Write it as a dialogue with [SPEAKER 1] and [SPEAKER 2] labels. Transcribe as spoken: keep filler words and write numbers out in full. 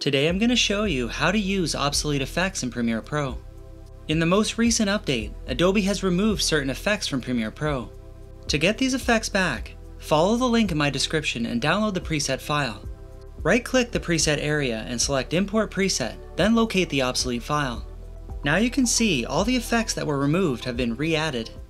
[SPEAKER 1] Today I'm going to show you how to use obsolete effects in Premiere Pro. In the most recent update, Adobe has removed certain effects from Premiere Pro. To get these effects back, follow the link in my description and download the preset file. Right-click the preset area and select Import Preset, then locate the obsolete file. Now you can see all the effects that were removed have been re-added.